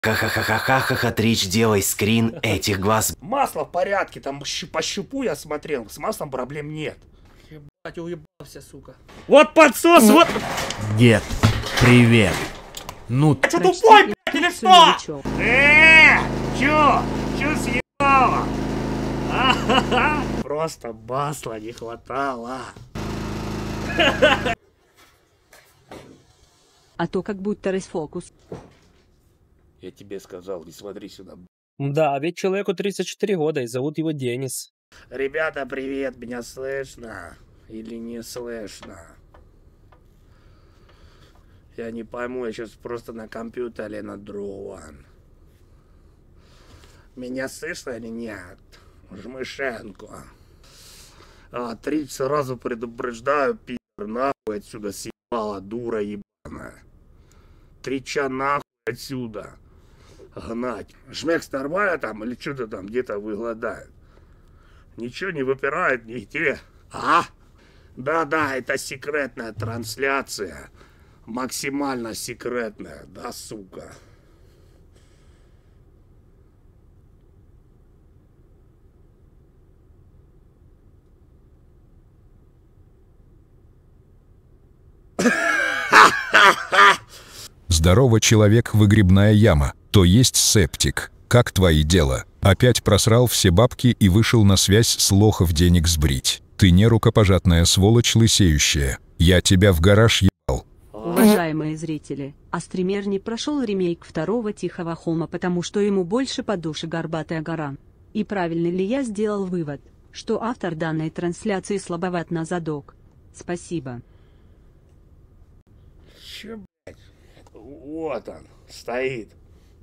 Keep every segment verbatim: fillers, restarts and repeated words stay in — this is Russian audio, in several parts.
Ха-ха-ха-ха-ха-ха, Трич, делай скрин этих глаз. Масло в порядке, там по щупу я смотрел, с маслом проблем нет. Ебать, уебался, сука. Вот подсос, вот... Дед, привет. Ну... Ты что, тупой, блядь, или что? Эээ, чё? Чё съебало? Просто масла не хватало. А то как будто расфокус. Я тебе сказал, не смотри сюда. Да, ведь человеку тридцать четыре года, и зовут его Денис. Ребята, привет, меня слышно? Или не слышно? Я не пойму, я сейчас просто на компьютере на другом. Меня слышно или нет? Жмышенко. А, три сразу предупреждаю, пи***р, нахуй отсюда съебала, дура ебаная. Трича нахуй отсюда. Гнать. Шмекс нормально там или что-то там где-то выгладает? Ничего не выпирает нигде. А? Да-да, это секретная трансляция. Максимально секретная, да, сука? Здорово, человек, выгребная яма, то есть септик. Как твои дела? Опять просрал все бабки и вышел на связь с лохов денег сбрить. Ты не рукопожатная сволочь лысеющая. Я тебя в гараж ебал. Уважаемые зрители, а стример не прошел ремейк второго Тихого Холма, потому что ему больше по душе Горбатая гора. И правильно ли я сделал вывод, что автор данной трансляции слабоват на задок? Спасибо. Че, блядь? Вот он, стоит.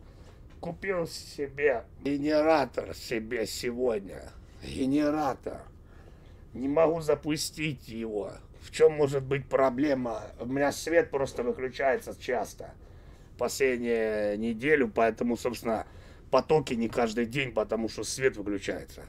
Купил себе генератор себе сегодня. Генератор. Не могу запустить его. В чем может быть проблема? У меня свет просто выключается часто. Последнюю неделю, поэтому, собственно, потоки не каждый день, потому что свет выключается.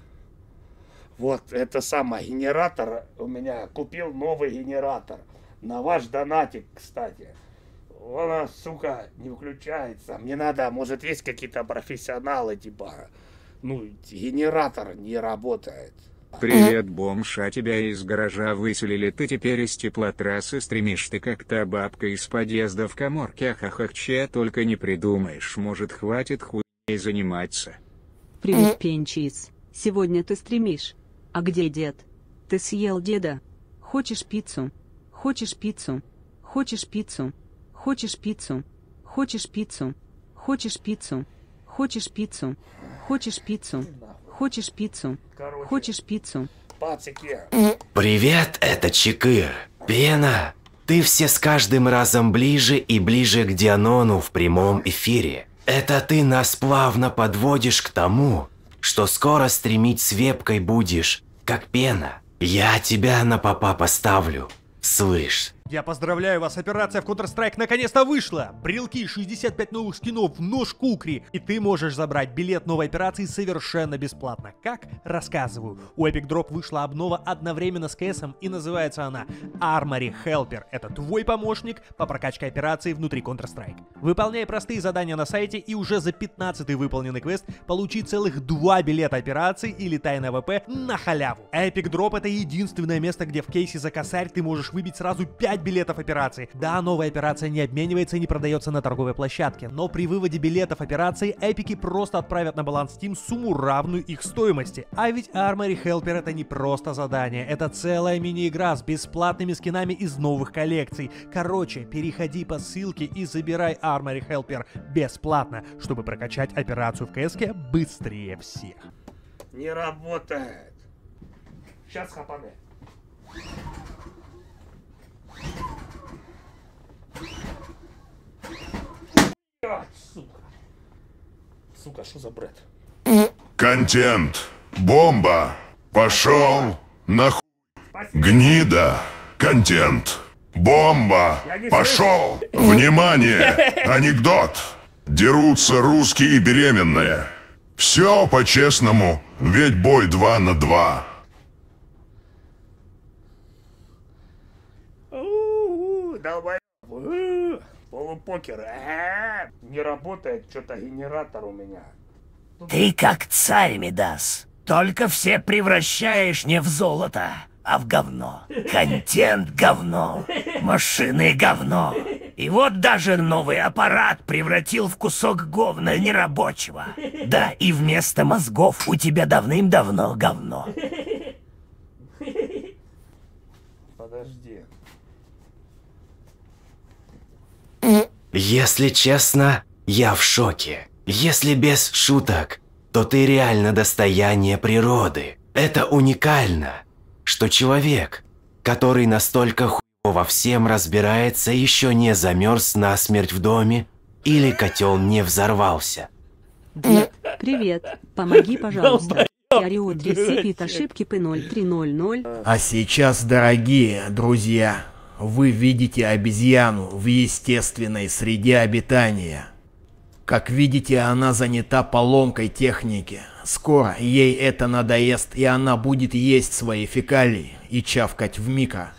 Вот, это самое, генератор у меня. Купил новый генератор. На ваш донатик, кстати. Она, сука, не включается. Мне надо, может, есть какие-то профессионалы, типа, ну, генератор не работает. Привет, бомж, а тебя из гаража выселили, ты теперь из теплотрассы стримишь, ты как та бабка из подъезда в каморке, ахахахче, только не придумаешь, может, хватит хуйней заниматься. Привет, Пенчис. Сегодня ты стримишь. А где дед? Ты съел деда? Хочешь пиццу? Хочешь пиццу? Хочешь пиццу? Хочешь пиццу? Хочешь пиццу? Хочешь пиццу? Хочешь пиццу? Хочешь пиццу? Хочешь пиццу? Хочешь пиццу? Пацики. Привет, это Чикыр. Пена, ты все с каждым разом ближе и ближе к Дианону в прямом эфире. Это ты нас плавно подводишь к тому, что скоро стримить с вебкой будешь, как Пена. Я тебя на попа поставлю, слышь. Я поздравляю вас, операция в Counter-Strike наконец-то вышла! Брелки, шестьдесят пять новых скинов, нож кукри. И ты можешь забрать билет новой операции совершенно бесплатно. Как? Рассказываю. У Epic Drop вышла обнова одновременно с КСом, и называется она Armory Helper. Это твой помощник по прокачке операции внутри Counter-Strike. Выполняй простые задания на сайте, и уже за пятнадцатый выполненный квест получи целых два билета операции и летай на ВП на халяву. Epic Drop — это единственное место, где в кейсе за косарь ты можешь выбить сразу пять билетов операции. Да, новая операция не обменивается и не продается на торговой площадке, но при выводе билетов операции эпики просто отправят на баланс Steam сумму, равную их стоимости. А ведь Armory Helper — это не просто задание, это целая мини-игра с бесплатными скинами из новых коллекций. Короче, переходи по ссылке и забирай Armory Helper бесплатно, чтобы прокачать операцию в КСке быстрее всех. Не работает. Сейчас хапаны. Сука. Сука, что за бред? Контент. Бомба. Пошел нахуй. Гнида. Контент. Бомба. Пошел. Внимание. Анекдот. Дерутся русские и беременные. Все по-честному, ведь бой два на два. У-у-у, долбоёб. Полупокер. А-а-а. Не работает что-то генератор у меня. Ты как царь, Мидас. Только все превращаешь не в золото, а в говно. Контент говно. Машины говно. И вот даже новый аппарат превратил в кусок говна нерабочего. Да, и вместо мозгов у тебя давным-давно говно. Подожди. Если честно, я в шоке. Если без шуток, то ты реально достояние природы. Это уникально, что человек, который настолько хуй во всем разбирается, еще не замерз насмерть в доме или котел не взорвался. Дед, привет. Помоги, пожалуйста. Ариот ресипит ошибки пи ноль три ноль ноль. А сейчас, дорогие друзья, вы видите обезьяну в естественной среде обитания. Как видите, она занята поломкой техники. Скоро ей это надоест, и она будет есть свои фекалии и чавкать в мика.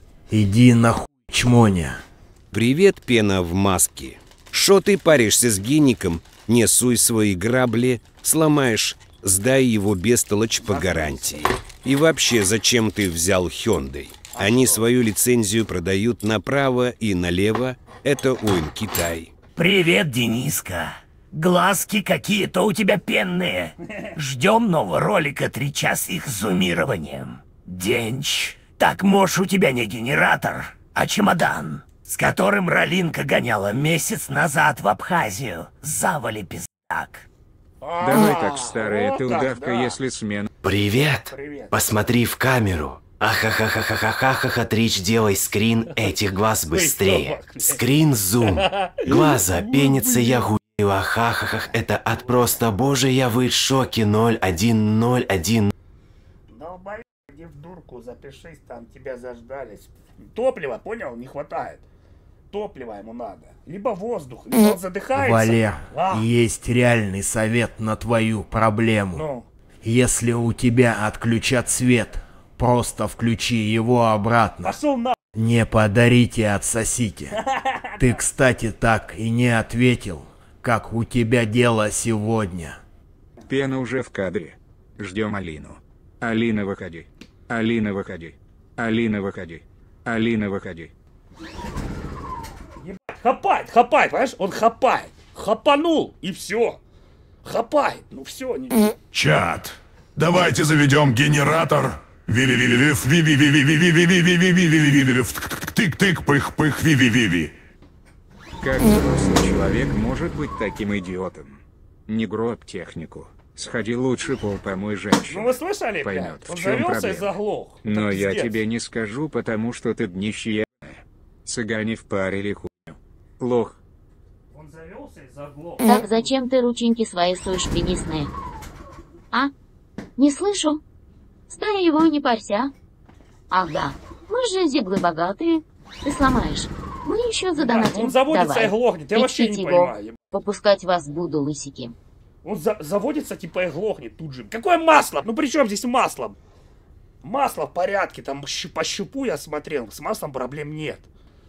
Иди нахуй, чмоня. Привет, пена в маске. Шо ты паришься с геником? Не суй свои грабли, сломаешь, сдай его бестолочь по гарантии. И вообще, зачем ты взял Hyundai? Они свою лицензию продают направо и налево. Это ОИН Китай. Привет, Дениска. Глазки какие-то у тебя пенные. Ждем нового ролика «Три часа их зумированием». Денч, так может у тебя не генератор, а чемодан, с которым Ралинка гоняла месяц назад в Абхазию. Завали пиздак. Давай так, старая ты удавка, если смена. Привет. Привет. Посмотри в камеру. Ахахахахахахаха, Трич, делай скрин этих глаз быстрее. Скрин зум. Глаза пенится, я хуею, ахахахах. Это от просто боже, я вы в шоке. Ноль один ноль один. Долбоёб, иди в дурку, запишись, там тебя заждались. Топлива, понял, не хватает. Топлива ему надо. Либо воздух, либо он задыхается. Валер, А? есть реальный совет на твою проблему. Ну. Если у тебя отключат свет, просто включи его обратно. Пошел на... Не подарите, отсосите. Ты, кстати, так и не ответил, как у тебя дело сегодня. Пена уже в кадре. Ждем Алину. Алина, выходи. Алина, выходи. Алина, выходи. Алина, выходи. Ебать, хапает, хапает, понимаешь? Он хапает. Хапанул, и все. Хапает, ну все. Не... Чат, давайте заведем генератор. Тык-тык-пых-пых, ви-ви-ви-ви. Как взрослый человек может быть таким идиотом? Не гроб технику. Сходи лучше пол помой женщину. Ну вы слышали, поймет, блядь? Он в чем завелся и проблема. заглох. Это Но я пиздец. тебе не скажу, потому что ты днище ебаное. Цыгане впарили хуйню. Лох. Он завелся и заглох. Так зачем ты рученьки свои суешь пенисные? А? Не слышу. Ставь его, не парься. Ага, мы же зиблы богатые. Ты сломаешь. Мы еще задонатим. Он заводится Давай. и глохнет. Я вообще не Печите понимаю. его. Попускать вас буду, лысики. Он за заводится типа и глохнет тут же. Какое масло? Ну при чем здесь масло? Масло в порядке. Там щ по щупу я смотрел. С маслом проблем нет.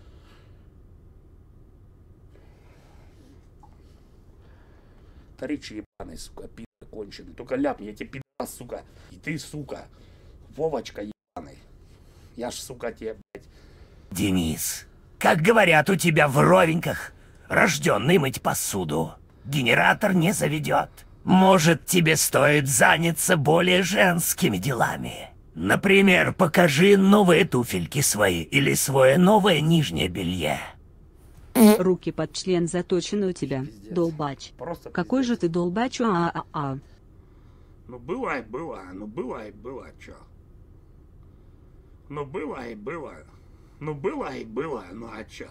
Таричи ебаный, сука, пидор конченый. Только ляпни, я тебе пидорас, сука. И ты, сука. Вовочка ебаный. Я ж, сука, тебе, блядь. Денис, как говорят у тебя в ровеньках, рожденный мыть посуду, генератор не заведет. Может, тебе стоит заняться более женскими делами. Например, покажи новые туфельки свои или свое новое нижнее белье. Руки под член заточены у тебя, долбач. Просто Какой же ты долбач, а-а-а. Ну было и было, ну было и было, чё? Ну было и было. Ну было и было, ну а чё?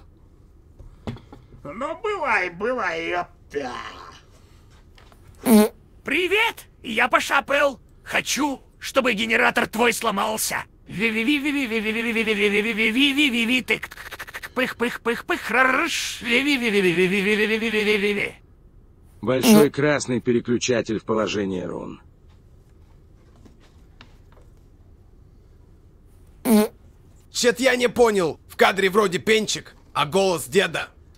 Ну было и было, ёпта. Привет, я пошапал. Хочу, чтобы генератор твой сломался. Ви-ви-ви-ви-ви-ви-ви-ви-ви-ви-ви-ви-ви-ви-ви. Тык. Пых-пых-пых-пых. Рарыш. Ви-ви-ви-ви-ви-ви-ви-ви-ви-ви-ви. Большой красный переключатель в положение рун. Чет, я не понял. В кадре вроде пенчик, а голос деда.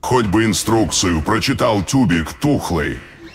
Хоть бы инструкцию прочитал тюбик тухлый.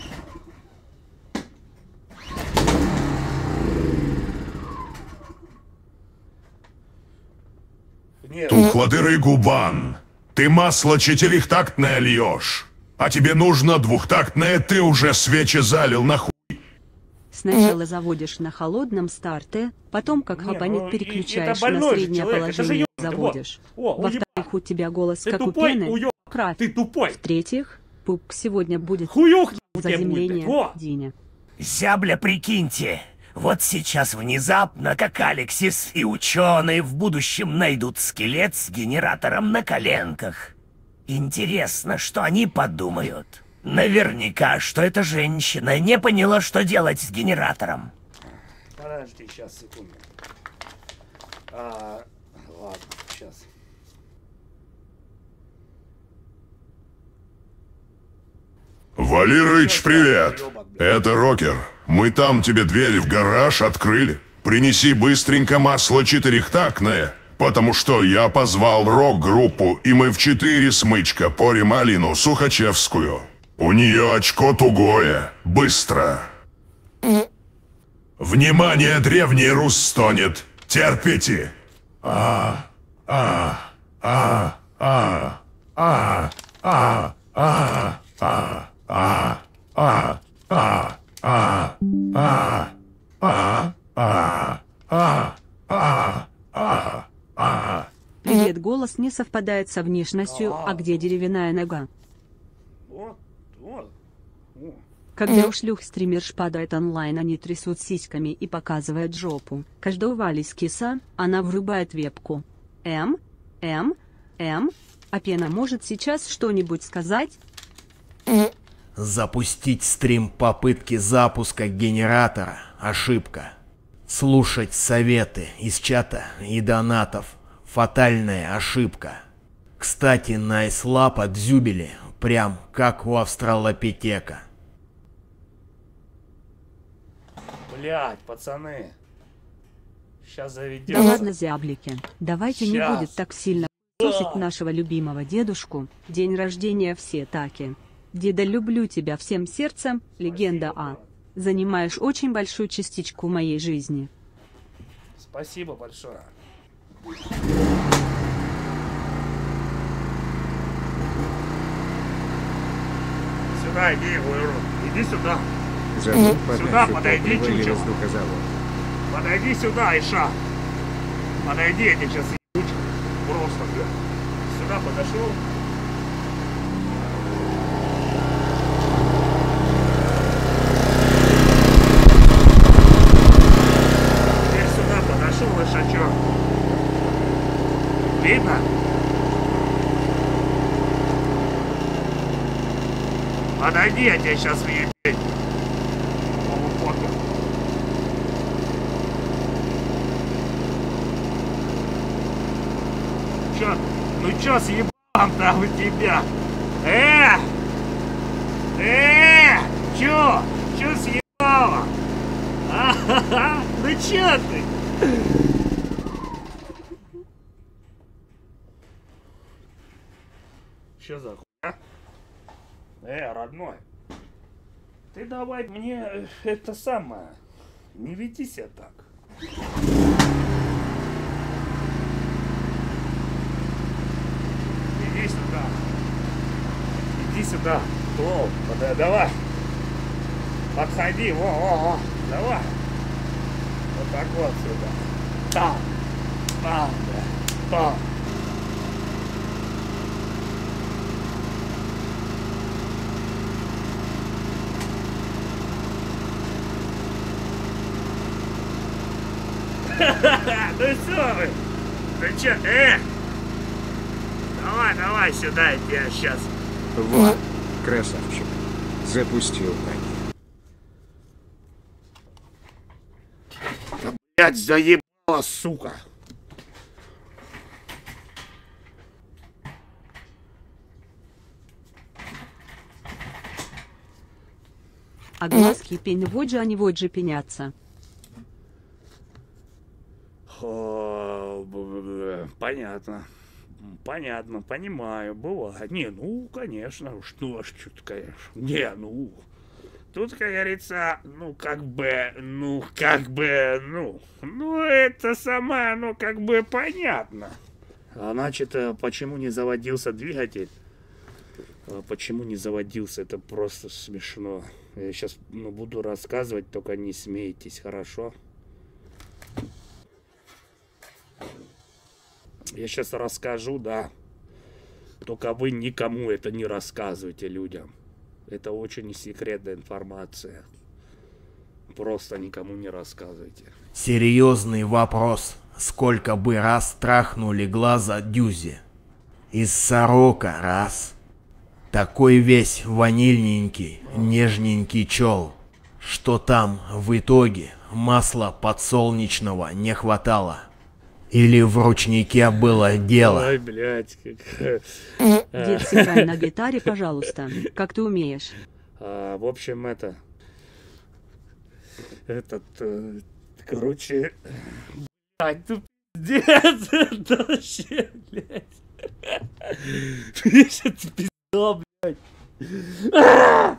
Тухлодырый губан. Ты масло четырехтактное льешь. А тебе нужно двухтактное, ты уже свечи залил нахуй. Сначала заводишь на холодном старте, потом как хабанет переключаешь на среднее положение, заводишь. Во-вторых, у тебя голос как у пены, кровь. Ты тупой. В-третьих, пупк сегодня будет Хуюх заземление, будет. Диня. Зябля, прикиньте, вот сейчас внезапно, как Алексис и ученые в будущем найдут скелет с генератором на коленках. Интересно, что они подумают. Наверняка, что эта женщина не поняла, что делать с генератором. Подожди, сейчас, секунду. А, ладно, сейчас. Валерыч, привет! Это Рокер. Мы там тебе двери в гараж открыли. Принеси быстренько масло четырехтактное, потому что я позвал рок-группу, и мы в четыре смычка порем Алину Сухачевскую. У нее очко тугое. Быстро. Внимание, древний Рус стонет. Терпите. А, а, а, а, а, а, а, а, а, а, а, а, а, а, а, а, а, а, а. Привет, голос не совпадает со внешностью, а где деревянная нога? Вот, вот. Когда у шлюх стримерш падает онлайн, они трясут сиськами и показывают жопу. Когда у Вали скиса, она врубает вебку. М, М, М, а пена может сейчас что-нибудь сказать? Запустить стрим попытки запуска генератора. Ошибка. Слушать советы из чата и донатов. Фатальная ошибка. Кстати, найслап дзюбили, прям как у австралопитека. Блять, пацаны. Сейчас заведем. Да ладно, зяблики. Давайте Щас. не будет так сильно сосить нашего любимого дедушку. День рождения все таки. Деда, люблю тебя всем сердцем, легенда А. Занимаешь очень большую частичку моей жизни. Спасибо большое. Сюда иди, урод. Иди сюда. Забыл Сюда подачу подойди, топлива и чучело. воздухозавод. Подойди сюда, Иша. Подойди, я тебе сейчас ебучу. Просто, бля. Сюда подошел. Теперь сюда подошел, Ишачок. Видно? Подойди, я тебя сейчас въебать. Чё? Ну чё съебал там у тебя? Э! Э! Чё? Чё съебало? А-ха-ха! Ну чё ты? Чё за хуйня? Э, родной, ты давай мне э, это самое, не веди себя так. Иди сюда. Иди сюда. О, да, давай. Подходи, во, во, во. Давай. Вот так вот сюда. Там. Там, да. Там. Ну что вы? Ну чё, э? Давай, давай сюда, я тебя сейчас. Вот, красавчик. Запустил так. Блять, заебала, сука. А глазки пень воджи, они воджи пенятся. О, понятно. Понятно, понимаю, бывает. Не, ну, конечно, что ж, что-то, конечно. Не, ну, тут, как говорится, ну, как бы, ну, как бы, ну, ну, это сама, ну, как бы понятно. А значит, почему не заводился двигатель? Почему не заводился? Это просто смешно. Я сейчас, ну, буду рассказывать, только не смейтесь, хорошо? Я сейчас расскажу, да. Только вы никому это не рассказывайте, людям. Это очень секретная информация. Просто никому не рассказывайте. Серьезный вопрос. Сколько бы раз трахнули глаза Дюзе? Из сорока раз. Такой весь ванильненький, нежненький чел, что там в итоге масла подсолнечного не хватало. Или в ручнике было дело. Ой, блядь, как... Дед, сыграй на гитаре, пожалуйста, как ты умеешь. А, в общем, это... Этот... Э, короче... Блядь, ты пиздец, это вообще, блядь. Это пизда, блядь.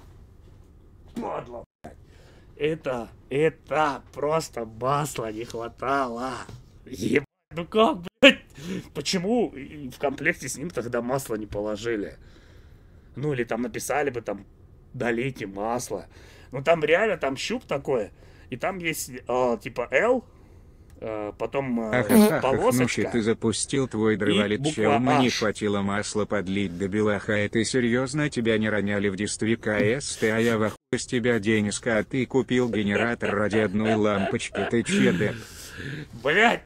Подло, блядь. Это... Это просто масла не хватало. Ебать. Ну как, блядь, почему в комплекте с ним тогда масло не положили? Ну или там написали бы там, долейте масло. Ну там реально, там щуп такой, и там есть э, типа L, э, потом э, Ах, полосочка. ну ты запустил твой дрывалит чел, мне не хватило масла подлить до белаха, это серьезно, тебя не роняли в действии КС, ты, а я в охуе с тебя денежка, а ты купил генератор ради одной лампочки, ты чедер. Блять,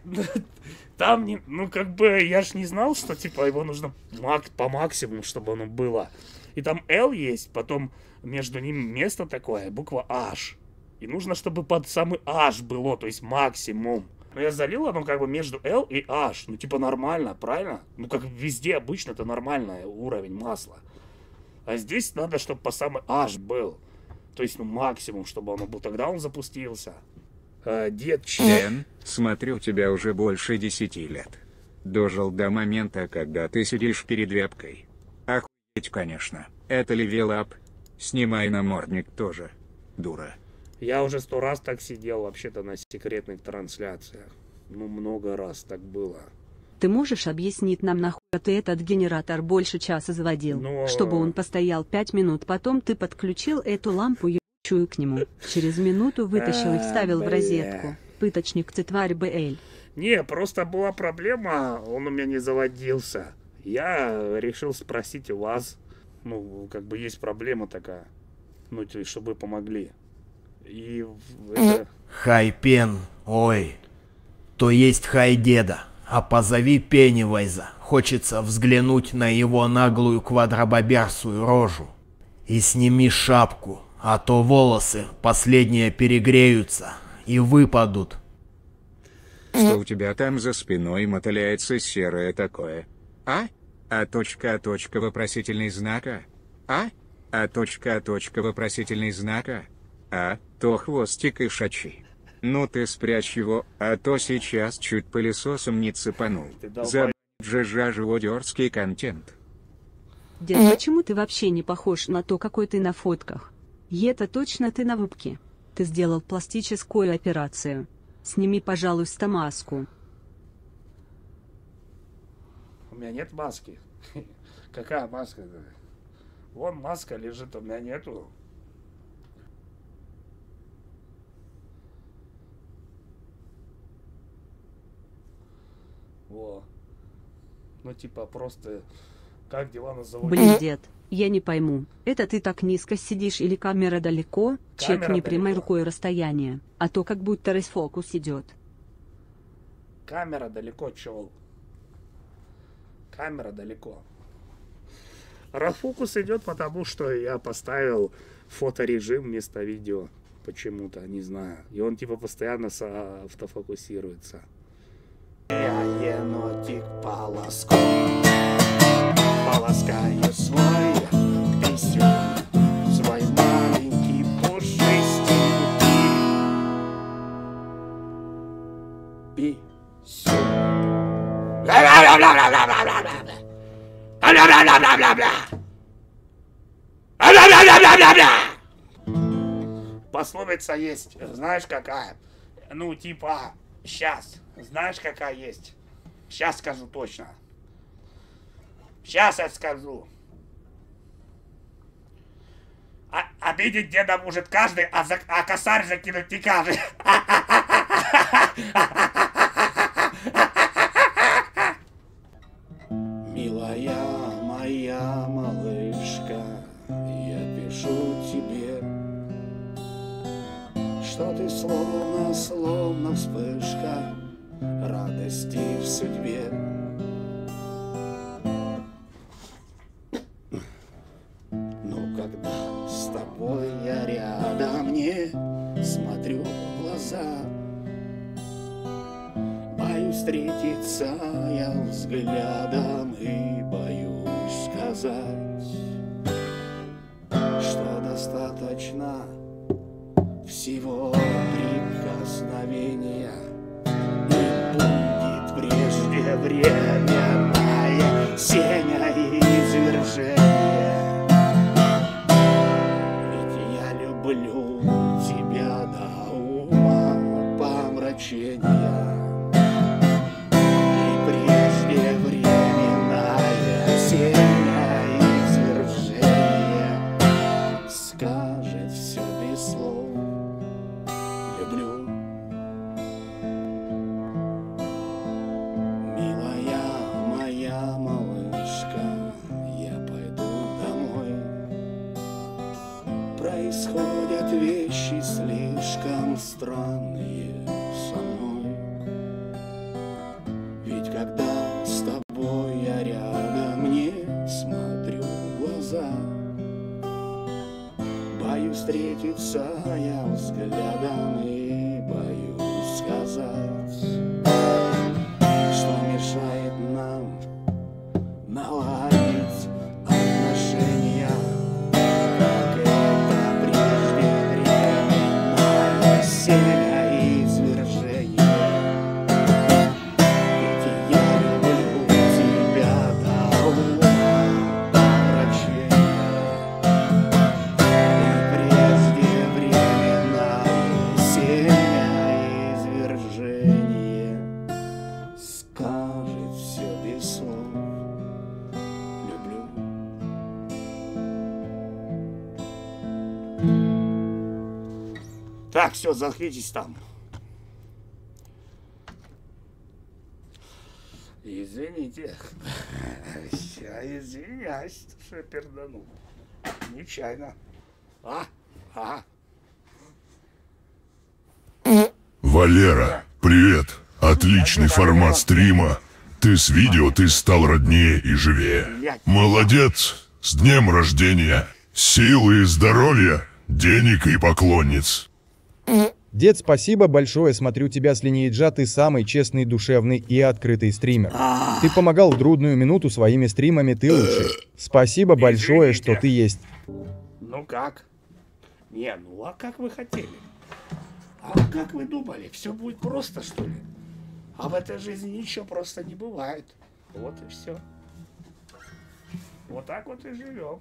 там не, ну как бы я ж не знал, что типа его нужно мак, по максимуму, чтобы оно было. И там L есть, потом между ними место такое, буква H. И нужно, чтобы под самый H было, то есть максимум. Но я залил оно как бы между L и H. Ну типа нормально, правильно? Ну как везде обычно это нормальный уровень масла. А здесь надо, чтобы по самый H был. То есть ну максимум, чтобы оно был. Тогда он запустился. А, дед Дэн, смотрю, тебя уже больше десяти лет. Дожил до момента, когда ты сидишь перед вебкой. Охуеть, конечно. Это левелап. Снимай намордник тоже. Дура. Я уже сто раз так сидел вообще-то на секретных трансляциях. Ну, много раз так было. Ты можешь объяснить нам, нахуй ты этот генератор больше часа заводил? Но... Чтобы он постоял пять минут, потом ты подключил эту лампу ебучую к нему. Через минуту вытащил и вставил в розетку. Пыточник цитварь БЛ. Не, просто была проблема, он у меня не заводился. Я решил спросить у вас. Ну, как бы есть проблема такая. Ну, то есть, чтобы вы помогли. И это... Хайпен, ой. То есть хай деда. А позови Пеннивайза. Хочется взглянуть на его наглую квадробоберсую рожу. И сними шапку, а то волосы последние перегреются и выпадут. Что у тебя там за спиной мотыляется серое такое? А? А точка, а точка вопросительный знака? А? А точка, а точка вопросительный знака? А? То хвостик и шачи. Ну ты спрячь его, а то сейчас чуть пылесосом не цепанул. Забудь же живодерский контент. Дед, почему ты вообще не похож на то, какой ты на фотках? И это точно ты на вебке. Ты сделал пластическую операцию. Сними, пожалуйста, маску. У меня нет маски. Какая маска? Вон маска лежит, у меня нету. Во. Ну типа просто... Как дела назовут? Блин, дед, я не пойму. Это ты так низко сидишь или камера далеко? Камера Чекни прямой далеко. рукой расстояние. А то как будто расфокус идет. Камера далеко, чел. Камера далеко. Расфокус идет, потому что я поставил фоторежим вместо видео. Почему-то, не знаю. И он типа постоянно автофокусируется. Я енотик полоску, полоскаю свой писюн, свой маленький пушистенький писюн. Пословица есть, знаешь какая? Ну, типа, сейчас, знаешь какая есть? Сейчас скажу точно. Сейчас я скажу. А, обидеть деда может каждый, а, за, а косарь закинуть не каждый. Милая моя малышка, я пишу тебе, что ты словно, словно вспышка радости в судьбе. Но когда с тобой я рядом, не смотрю в глаза, боюсь встретиться я взглядом и боюсь сказать, что достаточно всего прикосновения, и будет преждевременное семя извержения. Ведь я люблю тебя до ума помрачения, и преждевременное семя извержения скажет все без слов. Люблю. Милая моя малышка, я пойду домой. Происходят вещи слишком странные со мной. Ведь когда с тобой я рядом, не смотрю в глаза, боюсь встретиться я взглядом и боюсь сказать, что мешает нам наладить отношения, как это преждевременное семя извержения. Ведь я люблю тебя до ума помрачения, извержение скажет все без слов. Люблю. Так, все, заткнитесь там. Извините. Я извиняюсь, что я перданул. Нечаянно. А? А? Валера, привет. Отличный формат стрима. Ты с видео, ты стал роднее и живее. Молодец. С днем рождения. Силы и здоровья, денег и поклонниц. Дед, спасибо большое, смотрю тебя с линейджа, ты самый честный, душевный и открытый стример. Ты помогал в трудную минуту своими стримами, ты лучший. Спасибо большое, что ты есть. Ну как? Не, ну а как вы хотели? А как вы думали, все будет просто, что ли? А в этой жизни ничего просто не бывает. Вот и все. Вот так вот и живем.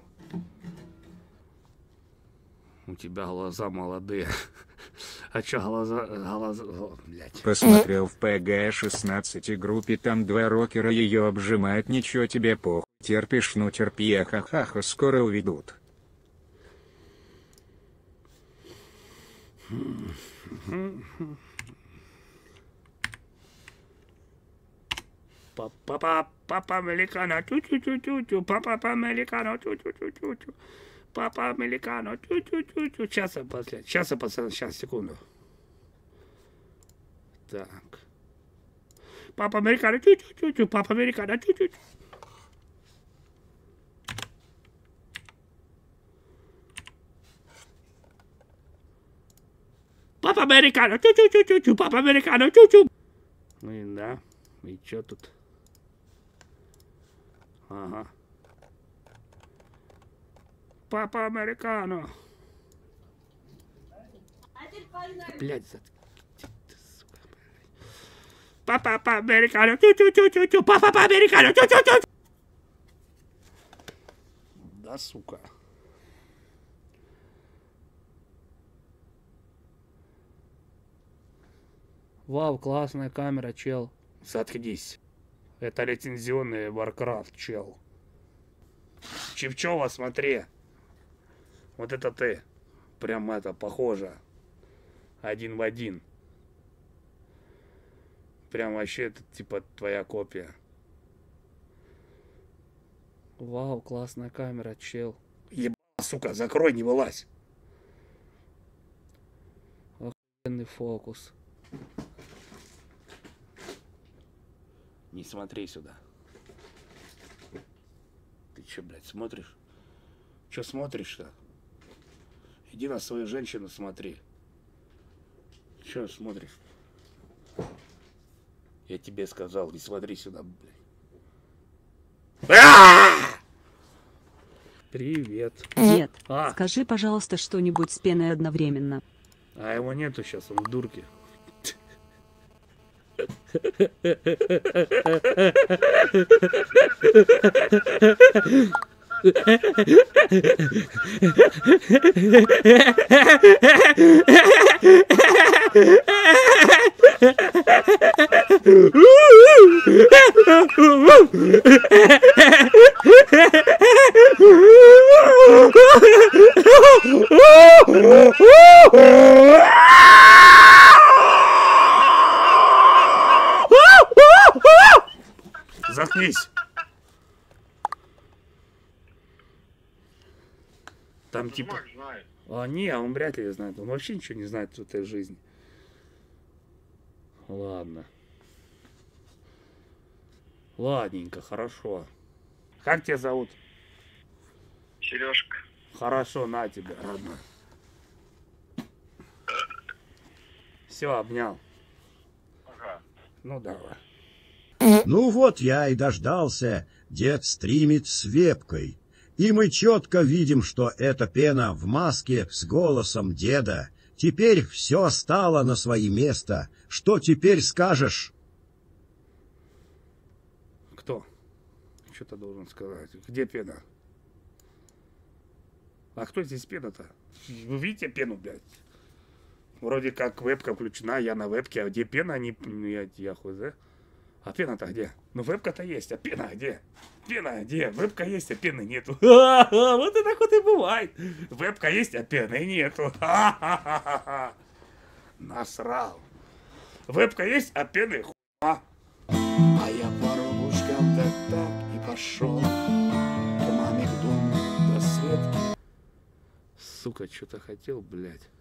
У тебя глаза молодые. А чё глаза... глаза... О, блядь. Посмотрел в пэ гэ шестнадцать группе, там два рокера ее обжимают, ничего тебе похуй. Терпишь, ну терпи, ахахаха, скоро уведут. Папа, папа американо, тю-тю-тю-тю-тю, папа американо, тю-тю-тю-тю-тю, папа американо, тю-тю-тю-тю. Сейчас я последний, сейчас я пацан, сейчас, секунду. Так. Папа американо, тю-тю-тю-тю, папа американо, тю-тю-тю. Папа американо, тю-тю-тю-тю, папа американо, тю-тю. Ну и да, и чё тут? Ага. Папа американо. Блядь, сука. Папа американо, тю-тю-тю-тю, папа американо, тю-тю-тю. да, сука? Вау, классная камера, чел. Заткнись. Это лицензионный Warcraft, чел. Чевчова, смотри. Вот это ты. Прям это, похоже. Один в один. Прям вообще это типа твоя копия. Вау, классная камера, чел. Ебать, сука, закрой, не вылазь. Охуенный фокус. Не смотри сюда. Ты че, блядь, смотришь? Че смотришь-то? Иди на свою женщину смотри. Че смотришь? Я тебе сказал, не смотри сюда, блядь. Привет. Дед, А. скажи, пожалуйста, что-нибудь с пеной одновременно. А его нету сейчас, он в дурке. Заткнись. Там типа... А, не, он вряд ли знает. Он вообще ничего не знает в этой жизни. Ладно. Ладненько, хорошо. Как тебя зовут? Сережка. Хорошо, на тебя, родной. Все, обнял. Ага. Ну давай. Ну вот я и дождался. Дед стримит с вебкой. И мы четко видим, что это пена в маске с голосом деда. Теперь все стало на свои места. Что теперь скажешь? Кто? Что ты должен сказать? Где пена? А кто здесь пена-то? Вы видите пену, блядь? Вроде как вебка включена, я на вебке, а где пена, не... Я, я хуй, да? А пена-то где? Ну вебка-то есть, а пена где? Пена где? Вебка есть, а пены нету. Вот это вот и бывает. Вебка есть, а пены нету. Насрал. Вебка есть, а пены хуа. А я порубушкал так-так и пошел к маме к дому до Светки. Сука, что-то хотел, блядь.